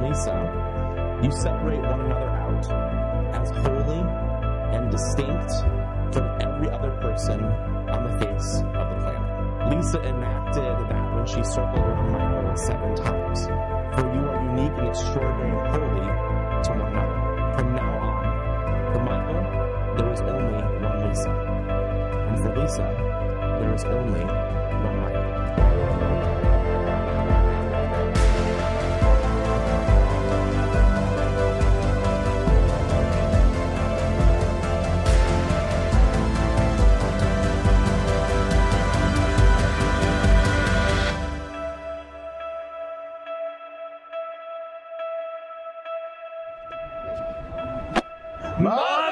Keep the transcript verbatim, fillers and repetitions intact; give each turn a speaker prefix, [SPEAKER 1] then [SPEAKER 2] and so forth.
[SPEAKER 1] Lisa, you separate one another out as holy and distinct from every other person on the face of the planet. Lisa enacted that when she circled around Michael seven times. For you are unique and extraordinary and holy to one another. From now on, for Michael, there is only one Lisa. And for Lisa, there is only one Michael.
[SPEAKER 2] My